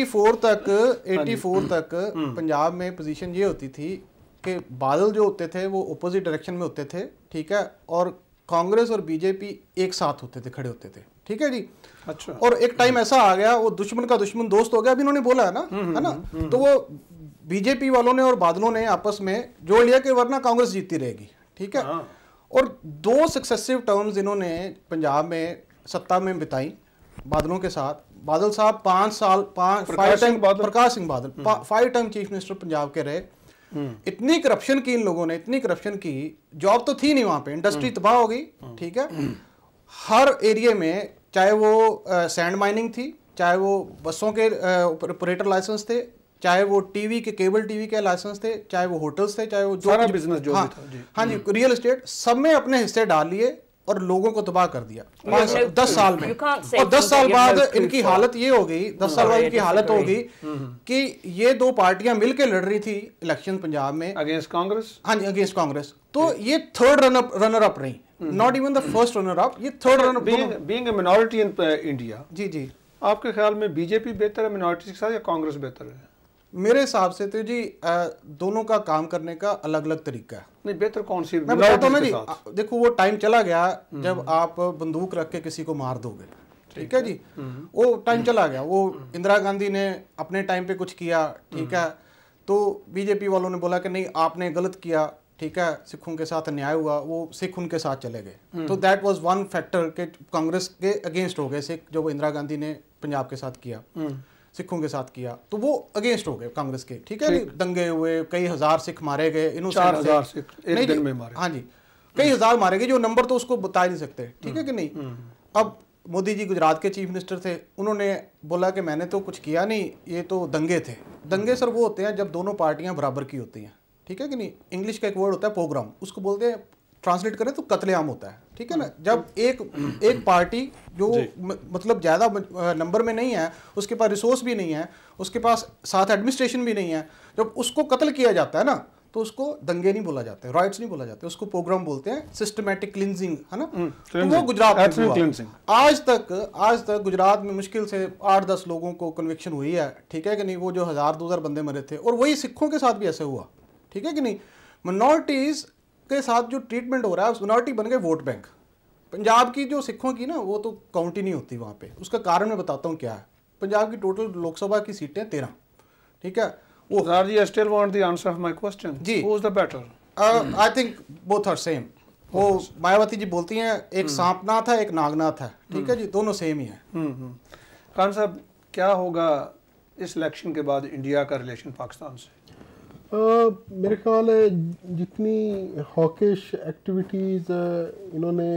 84 तक पंजाब में पोजीशन ये होती थी कि बादल जो होते थे वो अपोजिट डायरेक्शन में होते थे, ठीक है, और कांग्रेस और बीजेपी एक साथ होते थे, खड़े होते थे, ठीक है जी। अच्छा। और एक टाइम ऐसा आ गया, वो दुश्मन का दुश्मन दोस्त हो गया, अभी इन्होंने बोला है ना, है ना, तो वो बीजेपी वालों ने और बादलों ने आपस में जोड़ लिया कि वरना कांग्रेस जीतती रहेगी, ठीक है। और 2 सक्सेसिव टर्म्स इन्होंने पंजाब में सत्ता में बिताई बादलों के साथ। बादल साहब 5 साल, 5 time, Prakash Singh Badal 5 time chief minister Punjab के रहे। इतनी करप्शन की इन लोगों ने, इतनी करप्शन की, जॉब तो थी नहीं वहां पे, इंडस्ट्री तबाह हो गई, ठीक है। हर एरिया में, चाहे वो सैंड माइनिंग थी, चाहे वो बसों के ऑपरेटर लाइसेंस थे, चाहे वो टीवी के, केबल टीवी के लाइसेंस थे, चाहे वो होटल्स थे, चाहे वो सारा बिजनेस जो भी था जी। हाँ जी, रियल एस्टेट, सब में अपने हिस्से डाल लिए और लोगों को तबाह कर दिया 10 साल में। और 10 साल बाद इनकी हालत ये हो गई, 10 साल बाद इनकी हालत हो गई कि ये 2 पार्टियां मिलकर लड़ रही थी इलेक्शन पंजाब में अगेंस्ट कांग्रेस। हाँ जी, अगेंस्ट कांग्रेस। तो ये थर्ड रनर अप रही, not even the first runner up, ये third runner. Being a minority in India, जी जी, आपके ख्याल में बीजेपी बेहतर है मिनॉरिटी के साथ या कांग्रेस बेहतर है? मेरे हिसाब से तो जी दोनों का काम करने का अलग अलग तरीका है। नहीं, बेहतर कौन सी? मैं बताता हूँ ना जी, देखो वो टाइम चला गया जब आप बंदूक रख के किसी को मार दोगे, ठीक है जी, वो टाइम चला गया। वो इंदिरा गांधी ने अपने टाइम पे कुछ किया, ठीक है, तो बीजेपी वालों ने बोला कि नहीं आपने गलत किया, ठीक है, सिखों के साथ अन्याय हुआ, वो सिख उनके साथ चले गए। तो दैट वाज वन फैक्टर कि कांग्रेस के अगेंस्ट हो गए सिख, जो इंदिरा गांधी ने पंजाब के साथ किया, सिखों के साथ किया, तो वो अगेंस्ट हो गए कांग्रेस के, ठीक है। दंगे हुए, कई हजार सिख मारे गए, 4000 सिख एक दिन में मारे। हाँ जी, कई हजार मारे गए, जो नंबर तो उसको बता नहीं सकते, ठीक है कि नहीं। अब मोदी जी गुजरात के चीफ मिनिस्टर थे, उन्होंने बोला कि मैंने तो कुछ किया नहीं, ये तो दंगे थे। दंगे सर वो होते हैं जब दोनों पार्टियां बराबर की होती हैं, ठीक है कि नहीं। इंग्लिश का एक वर्ड होता है पोग्राम, उसको बोलते हैं, ट्रांसलेट करें तो कत्लेआम होता है, ठीक है ना। जब एक पार्टी जो मतलब ज़्यादा नंबर में नहीं है, उसके पास रिसोर्स भी नहीं है, उसके पास साथ एडमिनिस्ट्रेशन भी नहीं है, जब उसको कत्ल किया जाता है ना, तो उसको दंगे नहीं बोला जाता है, राइट्स नहीं बोला जाता है, उसको प्रोग्राम बोलते हैं, सिस्टमैटिक क्लिनजिंग, है ना। तो वो गुजरात में हुआ। आज तक गुजरात में मुश्किल से 8-10 लोगों को कन्विक्शन हुई है, ठीक है कि नहीं। वो जो 1000-2000 बंदे मरे थे, और वही सिखों के साथ भी ऐसे हुआ, ठीक है कि नहीं। मिनॉरिटीज़ के साथ जो ट्रीटमेंट हो रहा है, मिनॉरिटी बन गए वोट बैंक। पंजाब की जो सिखों की ना, वो तो काउंट ही नहीं होती वहाँ पे। उसका कारण मैं बताता हूँ क्या है। पंजाब की टोटल लोकसभा की सीटें 13, ठीक है। वो सर जी, I still want the answer of my question. जी, who is the better? I think both are same. वो मायावती जी बोलती हैं एक सांपनाथ है, एक नागनाथ है, ठीक है जी, दोनों सेम ही है। खान साहब, क्या होगा इस इलेक्शन के बाद इंडिया का रिलेशन पाकिस्तान से? मेरे ख्याल है जितनी हॉकिश एक्टिविटीज़ इन्होंने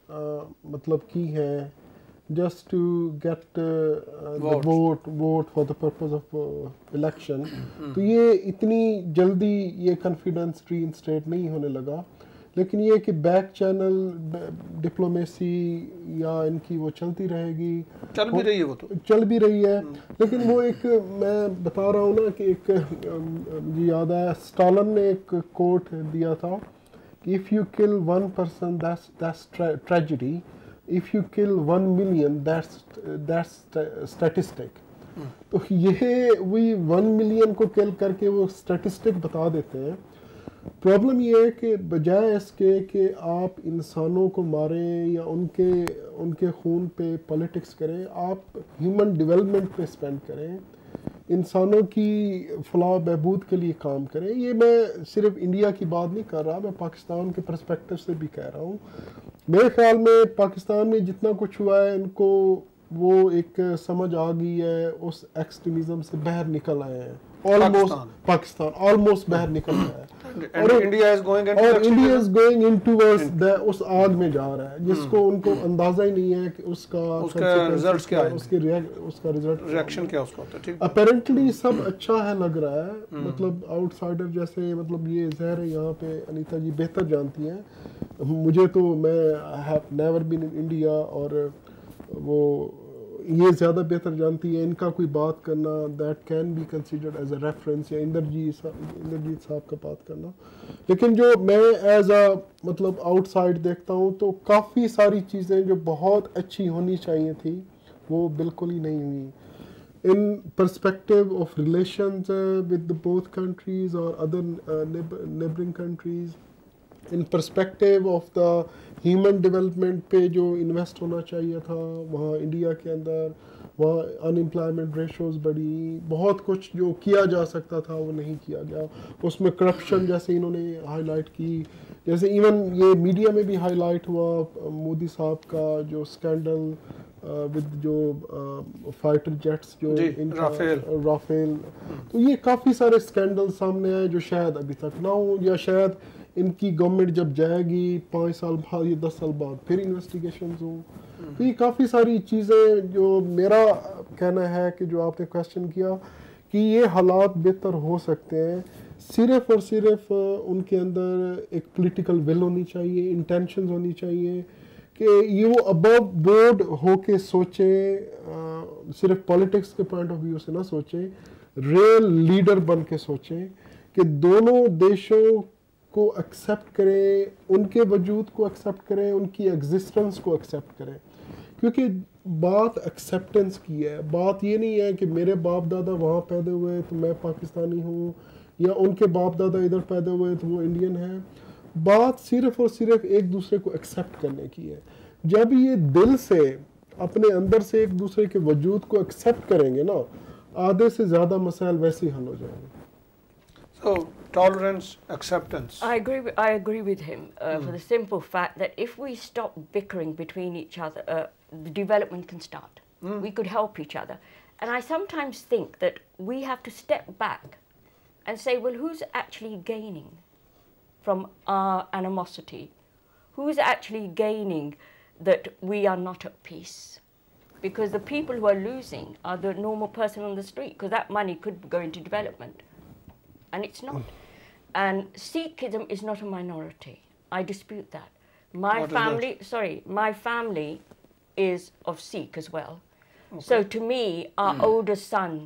मतलब की है, just to get vote for the purpose of election, तो ये इतनी जल्दी ये कॉन्फिडेंस रीइंस्टेट नहीं होने लगा। लेकिन ये कि बैक चैनल डिप्लोमेसी या इनकी वो चलती रहेगी, चल भी रही है, वो तो चल भी रही है। लेकिन वो एक, मैं बता रहा हूँ ना कि एक मुझे याद है, स्टालिन ने एक कोट दिया था कि if you kill 1 person that's tragedy, if you kill 1 million that's statistic. तो ये वही 1 million को किल करके वो स्टैटिस्टिक बता देते हैं। प्रॉब्लम ये है कि बजाय इसके कि आप इंसानों को मारें या उनके खून पे पॉलिटिक्स करें, आप ह्यूमन डेवलपमेंट पे स्पेंड करें, इंसानों की फलाह बहबूद के लिए काम करें। ये मैं सिर्फ इंडिया की बात नहीं कर रहा, मैं पाकिस्तान के पर्सपेक्टिव से भी कह रहा हूँ। मेरे ख्याल में पाकिस्तान में जितना कुछ हुआ है, इनको वो एक समझ आ गई है, उस एक्सट्रीमिज़म से बाहर निकल आए हैं। ऑलमोस्ट पाकिस्तान ऑलमोस्ट बाहर निकल रहा है और India is going in towards the उस आग में जा रहा है जिसको उनको अंदाजा ही नहीं है कि उसका रिजल्ट्स क्या है, उसका रिएक्शन क्या उसका होता है। ठीक, अपेरेंटली सब अच्छा है लग रहा है, मतलब आउटसाइडर जैसे, मतलब ये जहर है यहाँ पे अनीता जी बेहतर जानती हैं मुझे, तो मैं have never been in India और वो ये ज़्यादा बेहतर जानती है। इनका कोई बात करना that can be considered as a reference, या इंदरजीत साहब का बात करना, लेकिन जो मैं एज अ मतलब आउटसाइड देखता हूँ तो काफ़ी सारी चीज़ें जो बहुत अच्छी होनी चाहिए थी वो बिल्कुल ही नहीं हुई। In perspective of relations with both countries और other neighbouring countries, in perspective of the human development पे जो इन्वेस्ट होना चाहिए था वहाँ इंडिया के अंदर, वहाँ अनएम्प्लॉयमेंट रेशोज़ बढ़ी, बहुत कुछ जो किया जा सकता था वो नहीं किया गया। उसमें करप्शन जैसे इन्होंने हाईलाइट की, जैसे इवन ये मीडिया में भी हाईलाइट हुआ मोदी साहब का जो स्कैंडल विद जो फाइटर जेट्स जो राफेल, तो ये काफ़ी सारे स्कैंडल सामने आए जो शायद अभी तक ना हो, या शायद इनकी गवर्नमेंट जब जाएगी 5 साल बाद या 10 साल बाद फिर इन्वेस्टिगेशंस हो। तो ये काफ़ी सारी चीज़ें जो मेरा कहना है कि जो आपने क्वेश्चन किया कि ये हालात बेहतर हो सकते हैं, सिर्फ और सिर्फ उनके अंदर एक पॉलिटिकल विल होनी चाहिए, इंटेंशंस होनी चाहिए कि ये वो अबव बोर्ड होके सोचे, सिर्फ पॉलिटिक्स के पॉइंट ऑफ व्यू से ना सोचे, रियल लीडर बन के सोचें कि दोनों देशों को एक्सेप्ट करें, उनके वजूद को एक्सेप्ट करें, उनकी एग्जिस्टेंस को एक्सेप्ट करें, क्योंकि बात एक्सेप्टेंस की है। बात ये नहीं है कि मेरे बाप दादा वहाँ पैदा हुए तो मैं पाकिस्तानी हूँ, या उनके बाप दादा इधर पैदा हुए तो वो इंडियन है। बात सिर्फ और सिर्फ एक दूसरे को एक्सेप्ट करने की है। जब ये दिल से अपने अंदर से एक दूसरे के वजूद को एक्सेप्ट करेंगे ना, आधे से ज़्यादा मसाइल वैसे ही हल हो जाएंगे। So tolerance, acceptance. I agree with him for the simple fact that if we stop bickering between each other, the development can start. We could help each other. And I sometimes think that we have to step back and say, well, who's actually gaining from our animosity? Who's actually gaining that we are not at peace? Because the people who are losing are the normal person on the street, because that money could go into development. And it's not. And Sikhism is not a minority. I dispute that. My family is of Sikh as well. Okay. So to me, our older son,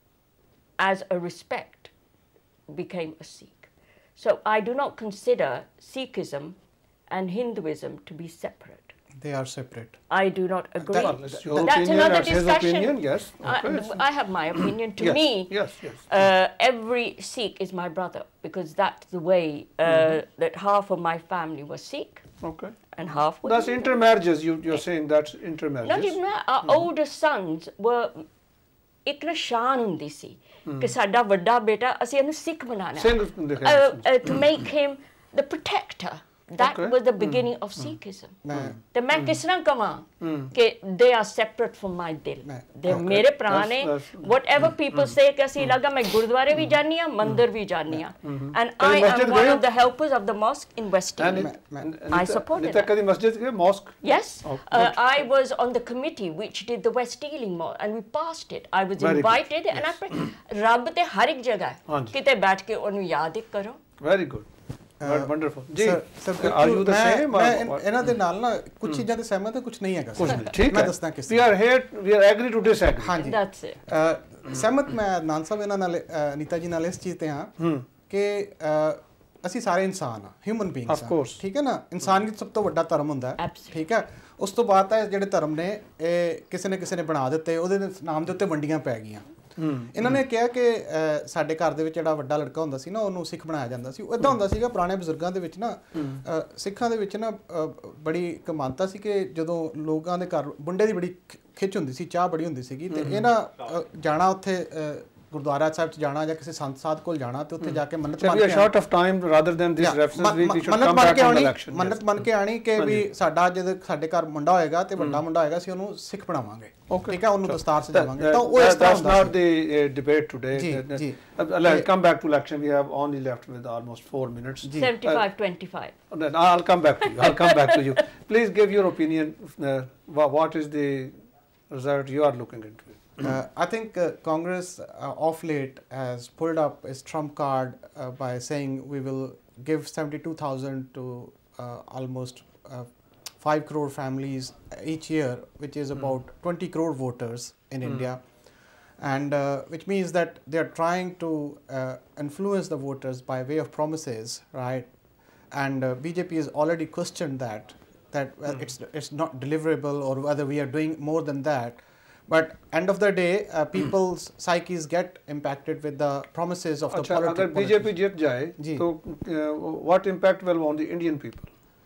as a respect, became a Sikh. So I do not consider Sikhism and Hinduism to be separate. They are separate. I do not agree. That's your That's opinion, another that's discussion. his opinion, yes. Okay. I have my opinion. To Yes, me, yes. Every Sikh is my brother, because that's the way that half of my family was Sikh. Okay. And half was That's intermarriages. You're saying that's intermarriages. Not even that. Our older sons were ਇੱਕ ਨਾ ਸ਼ਾਨ ਹੁੰਦੀ ਸੀ ਕਿ ਸਾਡਾ ਵੱਡਾ ਬੇਟਾ ਅਸੀਂ ਇਹਨੂੰ ਸਿੱਖ ਬਣਾਣਾ to make him the protector. That was the beginning of Sikhism. ਤੇ ਮੈਂ ਕਿਸ ਤਰ੍ਹਾਂ ਕਵਾਂ ਕਿ they are separate from my ਦਿਲ, they ਮੇਰੇ ਭਰਾ ਨੇ। whatever people say ਕਿ ਅਸੀਂ ਲੱਗਾ, ਮੈਂ ਗੁਰਦੁਆਰੇ ਵੀ ਜਾਨੀ ਆ, ਮੰਦਿਰ ਵੀ ਜਾਨੀ ਆ, and I am one of the helpers of the mosque in West Indies. I supported that. ਕਦੀ ਮਸਜਿਦ ਗਏ, mosque? Yes. I was on the committee which did the West Ealing mosque, and we passed it. I was invited, and I prayed ਰੱਬ ਤੇ ਹਰ ਇੱਕ ਜਗ੍ਹਾ ਕਿਤੇ ਬੈਠ ਕੇ ਉਹਨੂੰ ਯਾਦ ਕਰੋ। Very good. Wonderful. Ji, are you the same? मैं ਇਹਨਾਂ ਦੇ ਨਾਲ ਨਾ ਕੁਝ ਚੀਜ਼ਾਂ ਤੇ ਸਹਿਮਤ ਹਾਂ, ਕੁਝ ਨਹੀਂ ਹੈਗਾ। ਠੀਕ ਹੈ, ਦੱਸਣਾ ਕਿਸ ਤਰ੍ਹਾਂ। we are agree to disagree. ਹਾਂਜੀ, that's it. ਸਹਿਮਤ ਮੈਂ ਅਦਨਾਨ ਸਾਹਿਬ ਇਹਨਾਂ ਨਾਲ, ਅਨੀਤਾ ਜੀ ਨਾਲ ਇਸ ਚੀਜ਼ ਤੇ ਹਾਂ ਕਿ ਅਸੀਂ ਸਾਰੇ ਇਨਸਾਨ ਆ, ਹਿਊਮਨ ਬੀਇੰਗਸ ਆ, ਠੀਕ ਹੈ ਨਾ। ਇਨਸਾਨੀਅਤ ਸਭ ਤੋਂ ਵੱਡਾ ਧਰਮ ਹੁੰਦਾ ਹੈ, ਠੀਕ ਹੈ। ਉਸ ਤੋਂ ਬਾਅਦ ਤਾਂ ਜਿਹੜੇ ਧਰਮ ਨੇ ਇਹ ਕਿਸੇ ਨੇ ਬਣਾ ਦਿੱਤੇ, ਉਹਦੇ ਨਾਮ ਦੇ ਉੱਤੇ ਵੰਡੀਆਂ ਪੈ ਗਈਆਂ। ਇਹਨਾਂ ਨੇ ਕਿਹਾ ਕਿ ਸਾਡੇ ਘਰ ਦੇ ਵਿੱਚ ਜਿਹੜਾ ਵੱਡਾ ਲੜਕਾ ਹੁੰਦਾ ਸੀ ਨਾ, ਉਹਨੂੰ ਸਿੱਖ ਬਣਾਇਆ ਜਾਂਦਾ ਸੀ। ਉਹ ਇੱਦਾਂ ਹੁੰਦਾ ਸੀਗਾ ਪੁਰਾਣੇ ਬਜ਼ੁਰਗਾਂ ਦੇ ਵਿੱਚ ਨਾ, ਸਿੱਖਾਂ ਦੇ ਵਿੱਚ ਨਾ ਬੜੀ ਇੱਕ ਮਾਨਤਾ ਸੀ ਕਿ ਜਦੋਂ ਲੋਕਾਂ ਦੇ ਘਰ ਮੁੰਡੇ ਦੀ ਬੜੀ ਖਿੱਚ ਹੁੰਦੀ ਸੀ, ਚਾਹ ਬੜੀ ਹੁੰਦੀ ਸੀਗੀ, ਤੇ ਇਹ ਨਾ ਜਾਣਾ ਉੱਥੇ ਗੁਰਦੁਆਰਾ ਸਾਹਿਬ 'ਚ ਜਾਣਾ ਜਾਂ ਕਿਸੇ ਸੰਤ ਸਾਧ ਕੋਲ ਜਾਣਾ ਤੇ ਉੱਥੇ ਜਾ ਕੇ ਮੰਨਤ ਮੰਨ ਕੇ short of time rather than this reference week we should come back on election ਮੰਨਤ ਮੰਨ ਕੇ ਆਣੀ ਕਿ ਵੀ ਸਾਡਾ ਜਦ ਸਾਡੇ ਘਰ ਮੁੰਡਾ ਹੋਏਗਾ ਤੇ ਵੱਡਾ ਮੁੰਡਾ ਹੋਏਗਾ ਅਸੀਂ ਉਹਨੂੰ ਸਿੱਖ ਬਣਾਵਾਂਗੇ ਠੀਕ ਹੈ ਉਹਨੂੰ ਦਸਤਾਰ ਸਜਾਵਾਂਗੇ ਤਾਂ ਉਹ ਇਸ ਤਰ੍ਹਾਂ that's not the debate today. Let's come back to election. We have only left with almost 4 minutes. 75-25. I'll come back to you. I'll come back to you. Please give your opinion. What is the result you are looking into? I think Congress of late has pulled up its trump card by saying we will give 72,000 to almost 5 crore families each year, which is about 20 crore voters in India, and which means that they are trying to influence the voters by way of promises, right? And BJP has already questioned that it's not deliverable or whether we are doing more than that. But end of the day, people's psyches get impacted with the promises of the politics. अगर बीजेपी जीत जाए तो what impact will on the Indian people?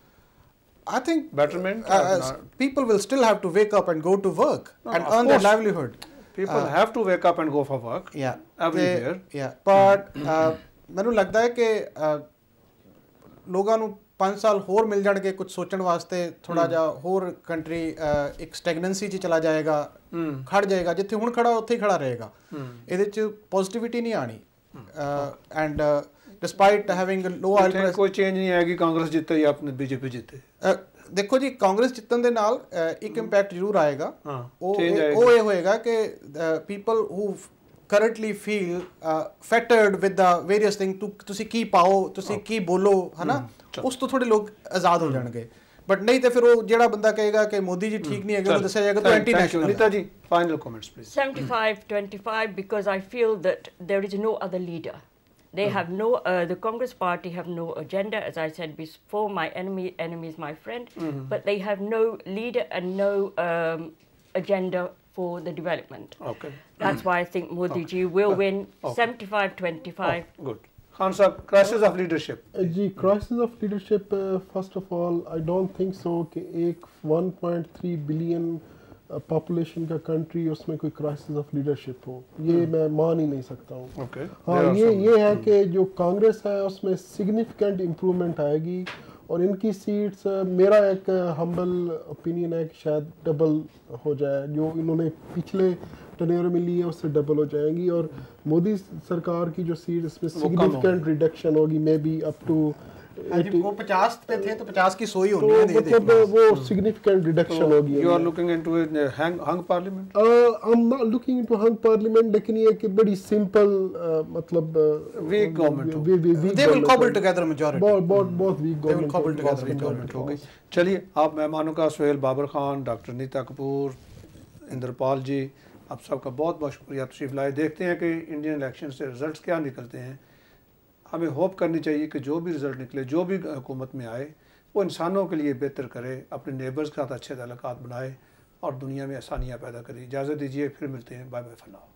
I think betterment. People will still have to wake up and go to work and earn their livelihood. People have to wake up and go for work. Everywhere. But ਮੈਨੂੰ ਲੱਗਦਾ ਹੈ ਕਿ ਲੋਕਾਂ ਨੂੰ 5 ਸਾਲ ਹੋਰ ਮਿਲ ਜਾਣਗੇ ਕੁਝ ਸੋਚਣ ਵਾਸਤੇ ਥੋੜਾ ਜਿਹਾ ਹੋਰ ਕੰਟਰੀ ਇੱਕ ਸਟੈਗਨੈਂਸੀ 'ਚ ਚਲਾ ਜਾਏਗਾ ਖੜ ਜਾਏਗਾ ਜਿੱਥੇ ਹੁਣ ਖੜਾ ਉੱਥੇ ਹੀ ਖੜਾ ਰਹੇਗਾ ਇਹਦੇ 'ਚ ਪੋਜ਼ਿਟਿਵਿਟੀ ਨਹੀਂ ਆਣੀ and despite having low oil price ਕੋਈ ਚੇਂਜ ਨਹੀਂ ਆਏਗੀ ਕਾਂਗਰਸ ਜਿੱਤੇ ਜਾਂ ਆਪਣੇ ਬੀਜੇਪੀ ਜਿੱਤੇ ਦੇਖੋ ਜੀ ਕਾਂਗਰਸ ਜਿੱਤਣ ਦੇ ਨਾਲ ਇੱਕ ਇੰਪੈਕਟ ਜ਼ਰੂਰ ਆਏਗਾ ਉਹ ਇਹ ਹੋਏਗਾ ਕਿ people who currently feel fettered with the various things ਤੁਸੀਂ ਕੀ ਪਾਓ ਤੁਸੀਂ ਕੀ ਬੋਲੋ ਹਨਾ ਉਸ ਤੋਂ ਥੋੜੇ ਲੋਕ ਆਜ਼ਾਦ ਹੋ ਜਾਣਗੇ ਬਟ ਨਹੀਂ ਤੇ ਫਿਰ ਉਹ ਜਿਹੜਾ ਬੰਦਾ ਕਹੇਗਾ ਕਿ ਮੋਦੀ ਜੀ ਠੀਕ ਨਹੀਂ ਹੈਗੇ ਉਹਨੂੰ ਦੱਸਿਆ ਜਾਏਗਾ ਤੂੰ anti national Neeta ji final comments please 75-25 because I feel that there is no other leader. They have no, the Congress party have no agenda, as I said before, my enemy is my friend, but they have no leader and no agenda for the development. Okay. That's why I think Modi ji will win 75-25. Good. Khan Sahab, crisis of leadership. जी crisis of leadership, first of all, I don't think so कि एक 1.3 billion पॉपुलेशन का कंट्री उसमें कोई क्राइसिस ऑफ लीडरशिप हो ये मैं मान ही नहीं सकता हूँ okay. हाँ ये है कि जो कांग्रेस है उसमें सिग्निफिकेंट इम्प्रूवमेंट आएगी और इनकी सीट्स मेरा एक हम्बल ओपिनियन है कि शायद डबल हो जाए जो इन्होंने पिछले टर्नियर में लिए उससे डबल हो जाएंगी और मोदी सरकार की जो सीट इसमें सिग्निफिकेंट रिडक्शन होगी मे बी अप टू वो 50 पे थे तो 50 की सोई होनी है मतलब वो सिग्निफिकेंट रिडक्शन होगी you are looking into a hung parliament I'm not looking into hung parliament लेकिन ये कि बड़ी सिंपल मतलब weak government they will cobble together majority बहुत weak government they will cobble together majority हो गई चलिए आप मेहमानों का सोहेल बाबर खान डॉक्टर नीता कपूर इंदरपाल जी आप सबका बहुत बहुत शुक्रिया तशरीफ लाए देखते हैं कि इंडियन इलेक्शन से रिजल्ट्स क्या निकलते हैं हमें होप करनी चाहिए कि जो भी रिज़ल्ट निकले जो भी हुकूमत में आए वो इंसानों के लिए बेहतर करे अपने नेबर्स के साथ अच्छे ताल्लुकात बनाए और दुनिया में आसानियाँ पैदा करे इजाज़त दीजिए फिर मिलते हैं बाय बाय फॉर नाउ